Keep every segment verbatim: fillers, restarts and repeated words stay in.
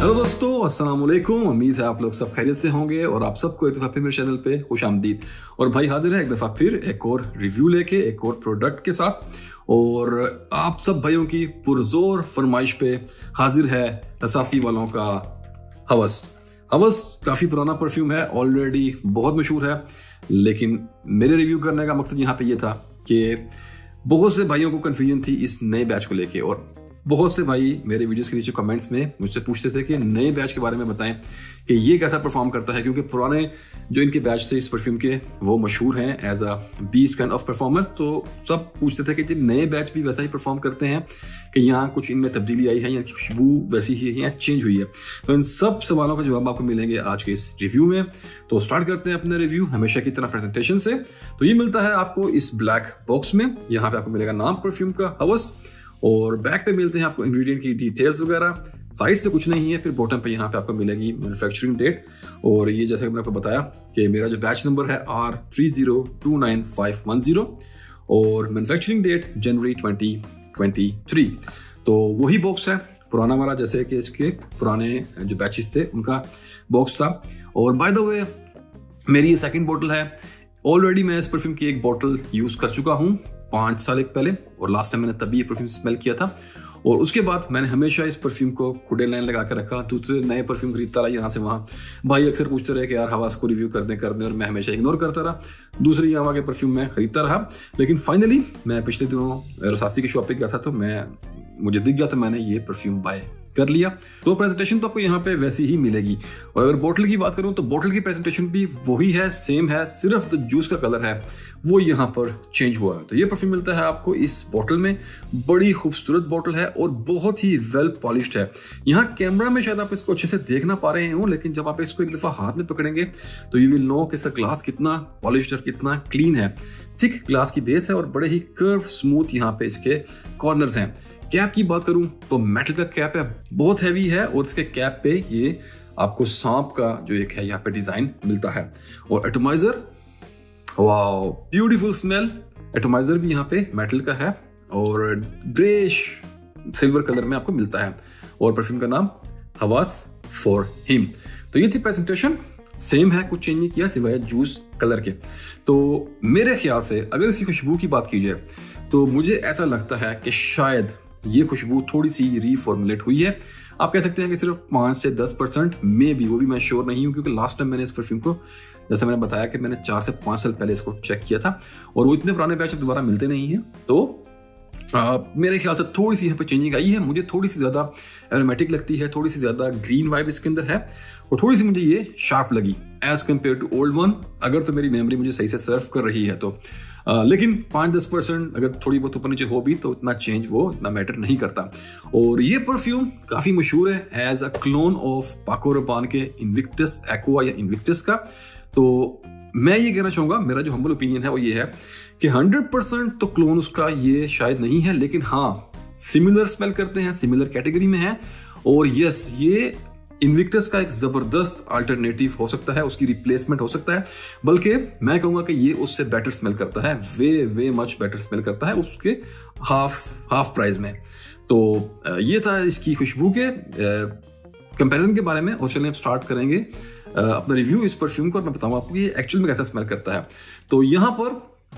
Hello दोस्तों, अस्सलाम वालेकुम। उम्मीद है आप लोग सब खैरियत से होंगे और आप सबको एक दफ़ा फिर मेरे चैनल पे खुश आमदीद। और भाई हाजिर है एक दफ़ा फिर एक और रिव्यू लेके, एक और प्रोडक्ट के साथ। और आप सब भाइयों की पुरजोर फरमाइश पे हाजिर है रसासी वालों का हवस। हवस काफ़ी पुराना परफ्यूम है, ऑलरेडी बहुत मशहूर है, लेकिन मेरे रिव्यू करने का मकसद यहाँ पे ये था कि बहुत से भाइयों को कन्फ्यूजन थी इस नए बैच को लेके। और बहुत से भाई मेरे वीडियोस के नीचे कमेंट्स में मुझसे पूछते थे कि नए बैच के बारे में बताएं कि ये कैसा परफॉर्म करता है, क्योंकि पुराने जो इनके बैच थे इस परफ्यूम के वो मशहूर हैं as a beast kind of performance. तो सब पूछते थे कि नए बैच भी वैसा ही परफॉर्म करते हैं कि यहाँ कुछ इनमें तब्दीली आई है या खुशबू वैसी ही है या चेंज हुई है। तो इन सब सवालों का जवाब आपको मिलेंगे आज के इस रिव्यू में। तो स्टार्ट करते हैं अपने रिव्यू हमेशा की तरह प्रेजेंटेशन से। तो ये मिलता है आपको इस ब्लैक बॉक्स में। यहाँ पे आपको मिलेगा नाम परफ्यूम का हवस, और बैक पे मिलते हैं आपको इंग्रेडिएंट की डिटेल्स वगैरह। साइड्स पे कुछ नहीं है। फिर बॉटम पे यहाँ पे आपको मिलेगी मैन्युफैक्चरिंग डेट। और ये जैसे मैंने आपको बताया कि मेरा जो बैच नंबर है R three zero two nine five one zero और manufacturing date January twenty twenty three. तो वही बॉक्स है पुराना वाला, जैसे कि इसके पुराने जो बैचेस थे उनका बॉक्स था। और बाय द वे मेरी ये सेकेंड बॉटल है। ऑलरेडी मैं इस परफ्यूम की एक बॉटल यूज कर चुका हूँ पाँच साल एक पहले, और लास्ट टाइम मैंने तभी ये परफ्यूम स्मेल किया था। और उसके बाद मैंने हमेशा इस परफ्यूम को खुडे लाइन लगा कर रखा। दूसरे नए परफ्यूम खरीदता रहा यहाँ से वहाँ। भाई अक्सर पूछते रहे कि यार हवास को रिव्यू कर दें कर दें और मैं हमेशा इग्नोर करता रहा। दूसरे यहाँ के परफ्यूम मैं खरीदता रहा। लेकिन फाइनली मैं पिछले दिनों रसासी की शॉप पे गया था, तो मैं मुझे दिख गया, तो मैंने ये परफ्यूम बाय कर लिया। तो प्रेजेंटेशन तो आपको यहाँ पे वैसी ही मिलेगी। और अगर बोतल की बात करूँ तो बोतल की प्रेजेंटेशन भी वही है, सेम है, सिर्फ जो जूस का कलर है वो यहाँ पर चेंज हुआ है। तो ये परफ्यूम मिलता है आपको इस बोतल में। बड़ी खूबसूरत बोतल है और बहुत ही वेल पॉलिश्ड है। यहाँ कैमरा में शायद आप इसको अच्छे से देख ना पा रहे हो, लेकिन जब आप इसको एक दफा हाथ में पकड़ेंगे तो यू विल नो कि इसका ग्लास कितना पॉलिश्ड और कितना क्लीन है। थिक ग्लास की बेस है और बड़े ही कर्व स्मूथ यहाँ पे इसके कॉर्नर्स हैं। कैप की बात करूं तो मेटल का कैप है, बहुत हैवी है, और इसके कैप पे ये आपको सांप का जो एक है यहाँ पे डिजाइन मिलता है। और atomizer, wow beautiful smell. Atomizer भी यहाँ पे मेटल का है और ग्रेश सिल्वर कलर में आपको मिलता है। और परफ्यूम का नाम हवास फॉर हिम। तो ये थी प्रेजेंटेशन, सेम है, कुछ चेंज नहीं किया सिवाय जूस कलर के। तो मेरे ख्याल से अगर इसकी खुशबू की बात की जाए तो मुझे ऐसा लगता है कि शायद ये खुशबू थोड़ी सी रीफॉर्मुलेट हुई है। आप कह सकते हैं कि सिर्फ पाँच से दस परसेंट मे भी, वो भी मैं श्योर नहीं हूँ, क्योंकि लास्ट टाइम मैंने इस परफ्यूम को, जैसे मैंने बताया कि मैंने चार से पाँच साल पहले इसको चेक किया था, और वो इतने पुराने बैच दोबारा मिलते नहीं हैं। तो आ, मेरे ख्याल से थोड़ी सी यहाँ पे चेंजिंग आई है। मुझे थोड़ी सी ज़्यादा एरोमेटिक लगती है, थोड़ी सी ज़्यादा ग्रीन वाइब इसके अंदर है, और थोड़ी सी मुझे ये शार्प लगी as compare to old one, अगर तो मेरी मेमोरी मुझे सही से सर्व कर रही है तो। आ, लेकिन पाँच दस परसेंट अगर थोड़ी बहुत ऊपर नीचे हो भी तो इतना चेंज वो इतना मैटर नहीं करता। और ये परफ्यूम काफ़ी मशहूर है एज अ क्लोन ऑफ पाको रबान के इन्विक्टस एक्वा या इन्विक्टस का। तो मैं ये कहना चाहूँगा, मेरा जो हम्बल ओपिनियन है वो ये है कि हंड्रेड परसेंट तो क्लोन उसका ये शायद नहीं है, लेकिन हाँ सिमिलर स्मेल करते हैं, सिमिलर कैटेगरी में है। और यस, ये इन्विक्टस का एक जबरदस्त अल्टरनेटिव हो सकता है, उसकी रिप्लेसमेंट हो सकता है, बल्कि मैं कहूंगा कि ये उससे बेटर स्मेल करता है, way way much better smell करता है उसके हाफ हाफ प्राइस में। तो ये था इसकी खुशबू के कंपैरिजन के बारे में। और चलिए अब स्टार्ट करेंगे अपना रिव्यू इस परफ्यूम को, और मैं बताऊंगा आपको ये एक्चुअल में कैसा स्मेल करता है। तो यहाँ पर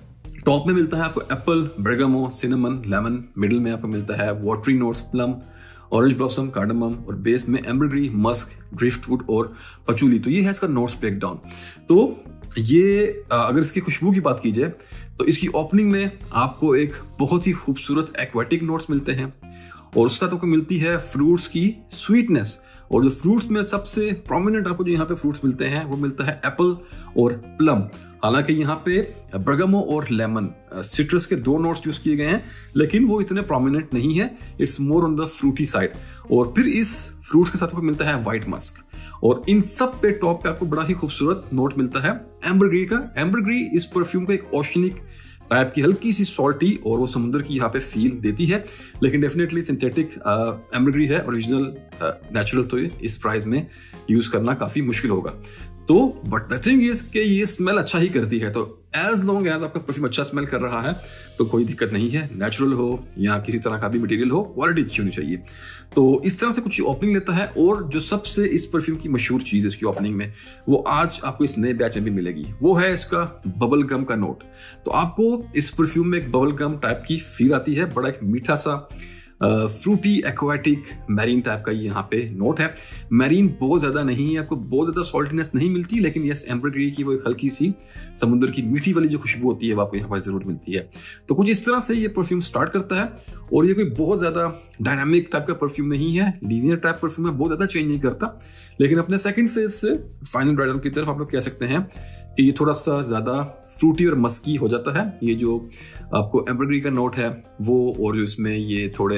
टॉप में मिलता है आपको apple, bergamot, cinnamon, lemon. Middle में आपको मिलता है watery notes, plum, orange blossom, cardamom, और बेस में एम्बरग्री, मस्क, ड्रिफ्टवुड और पचूली। तो ये है इसका नोट्स ब्रेकडाउन। तो ये अगर इसकी खुशबू की बात की जाए तो इसकी ओपनिंग में आपको एक बहुत ही खूबसूरत एक्वाटिक नोट्स मिलते हैं, और उसके साथ आपको मिलती है फ्रूट्स की स्वीटनेस। और जो फ्रूट्स में सबसे प्रोमिनेंट आपको जो यहाँ पे फ्रूट्स मिलते हैं वो मिलता है एप्पल और प्लम। हालांकि यहाँ पे बर्गामो और लेमन सिट्रस के दो नोट्स यूज किए गए हैं, लेकिन वो इतने प्रोमिनेंट नहीं है, it's more on the fruity side. और फिर इस फ्रूट्स के साथ आपको मिलता है व्हाइट मस्क, और इन सब पे टॉप पे आपको बड़ा ही खूबसूरत नोट मिलता है एम्बरग्री का। एम्बरग्री इस परफ्यूम का एक ओशनिक टाइप की हल्की सी सॉल्टी और वो समुद्र की यहाँ पे फील देती है, लेकिन डेफिनेटली सिंथेटिक एम्बरग्री है। ओरिजिनल नेचुरल तो इस प्राइस में यूज करना काफी मुश्किल होगा। तो बट द थिंग इज कि ये स्मेल अच्छा ही करती है, तो एज लॉन्ग एज आपका परफ्यूम अच्छा स्मेल कर रहा है तो कोई दिक्कत नहीं है। नेचुरल हो या किसी तरह का भी मटेरियल हो, क्वालिटी अच्छी होनी चाहिए। तो इस तरह से कुछ ओपनिंग लेता है। और जो सबसे इस परफ्यूम की मशहूर चीज है इसकी ओपनिंग में, वो आज आपको इस नए बैच में भी मिलेगी, वो है इसका बबल गम का नोट। तो आपको इस परफ्यूम में एक बबल गम टाइप की फील आती है, बड़ा एक मीठा सा फ्रूटी एक्वाटिक मैरीन टाइप का ये यहाँ पे नोट है। मैरीन बहुत ज्यादा नहीं है, आपको बहुत ज्यादा सॉल्टीनेस नहीं मिलती, लेकिन यस एम्ब्रॉयडरी की वो एक हल्की सी समुद्र की मीठी वाली जो खुशबू होती है वो आपको यहाँ पर जरूर मिलती है। तो कुछ इस तरह से ये परफ्यूम स्टार्ट करता है। और ये कोई बहुत ज्यादा डायनामिक टाइप का परफ्यूम नहीं है, लीनियर टाइप परफ्यूम है, बहुत ज्यादा चेंज नहीं करता। लेकिन अपने सेकंड फेज से फाइनल ड्राई डाउन की तरफ आप लोग कह सकते हैं कि ये थोड़ा सा ज्यादा फ्रूटी और मस्की हो जाता है। ये जो आपको एम्ब्रॉयडरी का नोट है वो, और जो इसमें ये थोड़े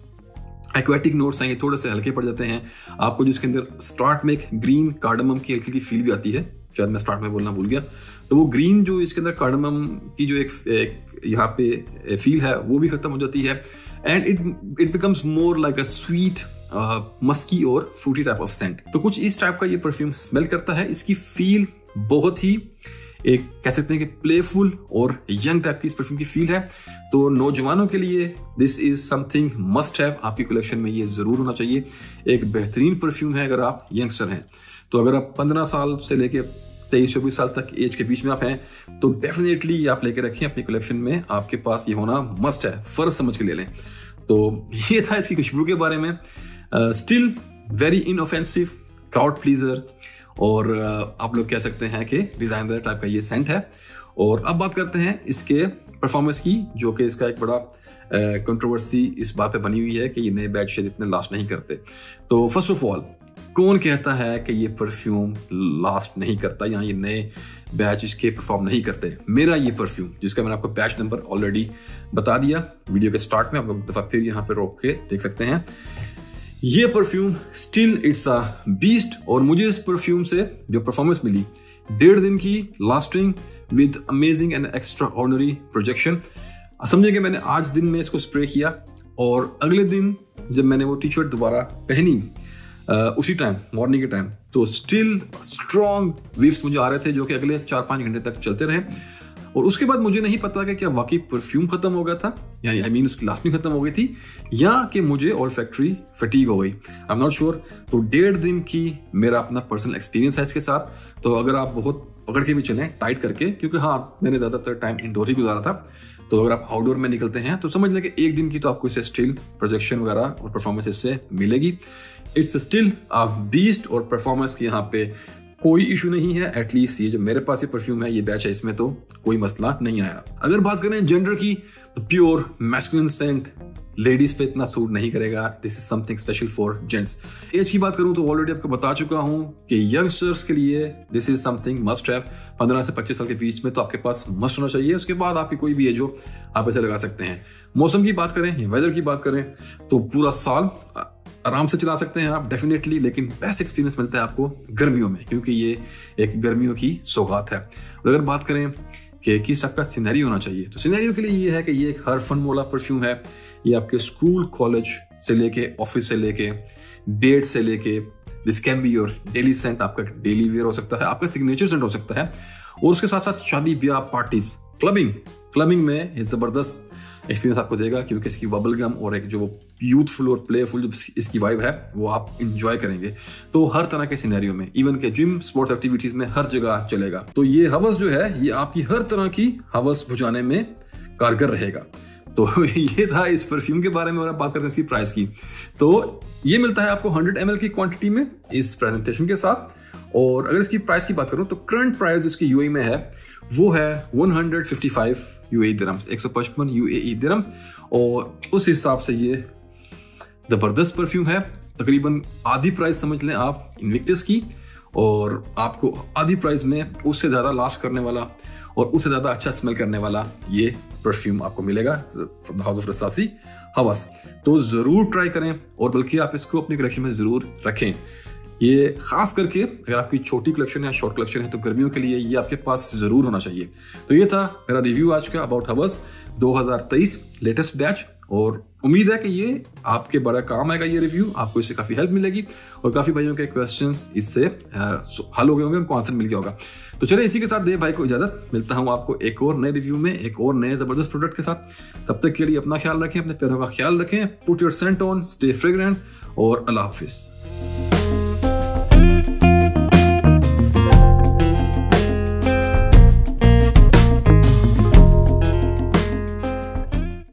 एक्वेटिक नोट्स हैं, ये थोड़े से हल्के पड़ जाते हैं। आपको जो इसके अंदर स्टार्ट में एक ग्रीन कार्डमम की हल्की फील भी आती है, शायद मैं स्टार्ट में बोलना भूल गया। तो वो ग्रीन जो इसके अंदर कार्डमम की जो एक, एक यहाँ पे फील है वो भी खत्म हो जाती है। And it it becomes more like a sweet musky और फ्रूटी टाइप ऑफ सेंट। तो कुछ इस टाइप का ये परफ्यूम स्मेल करता है। इसकी फील बहुत ही एक कह सकते हैं कि प्लेफुल और यंग टाइप की इस परफ्यूम की फील है। तो नौजवानों के लिए this is something must have, आपकी कलेक्शन में ये जरूर होना चाहिए। एक बेहतरीन परफ्यूम है अगर आप यंगस्टर हैं। तो अगर आप पंद्रह साल से लेके तेईस चौबीस साल तक एज के बीच में आप हैं तो डेफिनेटली आप लेके रखें अपनी कलेक्शन में, आपके पास ये होना मस्ट है, फर्ज समझ के ले लें। तो ये था इसकी खुशबू के बारे में। Still very inoffensive, crowd pleaser, और uh, आप लोग कह सकते हैं कि डिजाइनर टाइप का ये सेंट है। और अब बात करते हैं इसके परफॉर्मेंस की, जो कि इसका एक बड़ा कंट्रोवर्सी uh, इस बात पे बनी हुई है कि ये नए बैच शायद इतने लास्ट नहीं करते। तो फर्स्ट ऑफ ऑल, कौन कहता है कि ये परफ्यूम लास्ट नहीं करता या ये नए बैच इसके परफॉर्म नहीं करते? मेरा ये परफ्यूम, जिसका मैंने आपको बैच नंबर ऑलरेडी बता दिया वीडियो के स्टार्ट में, आप लोग दफा फिर यहाँ पे रोक के देख सकते हैं। ये perfume still it's a beast. और मुझे इस परफ्यूम से जो परफॉर्मेंस मिली, डेढ़ दिन की lasting with amazing and extraordinary projection. समझे कि मैंने आज दिन में इसको स्प्रे किया और अगले दिन जब मैंने वो टी शर्ट दोबारा पहनी Uh, उसी टाइम मॉर्निंग के टाइम, तो स्टिल स्ट्रॉन्ग विफ्स मुझे आ रहे थे जो कि अगले चार पांच घंटे तक चलते रहे। और उसके बाद मुझे नहीं पता कि क्या वाकई परफ्यूम खत्म हो गया था, यानी आई मीन उसकी लास्टिंग खत्म हो गई थी, या कि मुझे ऑल्फैक्टरी फटीग हो गई। I am not sure. तो डेढ़ दिन की मेरा अपना पर्सनल एक्सपीरियंस है इसके साथ। तो अगर आप बहुत पकड़ के भी चलें टाइट करके, क्योंकि हाँ मैंने ज्यादातर टाइम इंडोर ही गुजारा था, तो अगर आप आउटडोर में निकलते हैं तो समझ लें कि एक दिन की तो आपको इससे स्टिल प्रोजेक्शन वगैरह और परफॉर्मेंस इससे मिलेगी। It's still a beast. और परफॉर्मेंस की यहाँ पे कोई इशू नहीं है। एटलीस्ट ये जो मेरे पास ये परफ्यूम है, ये बैच है, इसमें तो कोई मसला नहीं आया। अगर बात करें जेंडर की, तो प्योर मैस्कुलिन सेंट लेडीज पे इतना सूट नहीं करेगा। This is something special for gents. एज की बात करूं तो ऑलरेडी आपको बता चुका हूं कि यंगस्टर्स के लिए this is something must have. पंद्रह से पच्चीस साल के बीच में तो आपके पास मस्ट होना चाहिए। उसके बाद आपकी कोई भी एज हो आप इसे लगा सकते हैं। मौसम की बात करें या वेदर की बात करें तो पूरा साल आराम से चला सकते हैं आप डेफिनेटली, लेकिन बेस्ट एक्सपीरियंस मिलता है आपको गर्मियों में, क्योंकि ये एक गर्मियों की सौगात है। और अगर बात करें कि किस टाइप का सिनेरियो होना चाहिए, तो सिनेरियो के लिए ये है कि ये एक हर फन वाला परफ्यूम है। ये आपके स्कूल कॉलेज से लेके ऑफिस से लेके डेट से लेके, this can be your daily scent, आपका डेली वेयर हो सकता है, आपका सिग्नेचर सेंट हो सकता है। और उसके साथ साथ शादी ब्याह पार्टीज, क्लबिंग क्लबिंग में ये जबरदस्त एक्सपीरियंस आपको देगा, क्योंकि इसकी बबल गम और एक जो यूथफुल और प्लेफुल जो इसकी वाइब है वो आप इंजॉय करेंगे। तो हर तरह के सिनेरियो में, इवन के जिम स्पोर्ट्स एक्टिविटीज में, हर जगह चलेगा। तो ये हवस जो है ये आपकी हर तरह की हवस बुझाने में कारगर रहेगा। तो ये था इस परफ्यूम के बारे में। और अब बात करते हैं इसकी प्राइस की, तो ये मिलता है आपको हंड्रेड एम एल की क्वांटिटी में इस प्रेजेंटेशन के साथ। और अगर इसकी प्राइस की बात करूं तो करंट प्राइस जो इसकी यूएई में है वो है one hundred fifty five UAE dirhams, एक सौ पचपन यूएई दिरहम्स। और उस हिसाब से ये जबरदस्त परफ्यूम है। तकरीबन आधी प्राइस समझ लें आप इन्विक्टस की, और आपको आधी प्राइस में उससे ज्यादा लास्ट करने वाला और उससे ज्यादा अच्छा स्मेल करने वाला ये परफ्यूम आपको मिलेगा from the house of Rasasi हवस। तो जरूर ट्राई करें, और बल्कि आप इसको अपनी कलेक्शन में जरूर रखें। ये खास करके अगर आपकी छोटी कलेक्शन है, शॉर्ट कलेक्शन है, तो गर्मियों के लिए ये आपके पास जरूर होना चाहिए। तो ये था मेरा रिव्यू आज का अबाउट हवस दो हज़ार तेईस लेटेस्ट बैच। और उम्मीद है कि ये आपके बड़ा काम आएगा, ये रिव्यू आपको इससे काफ़ी हेल्प मिलेगी और काफ़ी भाइयों के क्वेश्चंस इससे हल हो गए होंगे, उनको आंसर मिल गया होगा। तो चलिए इसी के साथ दे भाई को इजाज़त, मिलता हूँ आपको एक और नए रिव्यू में एक और नए ज़बरदस्त प्रोडक्ट के साथ। तब तक के लिए अपना ख्याल रखें, अपने प्यारों का ख्याल रखें, put your scent on, stay fragrant और अल्लाह हाफिज़।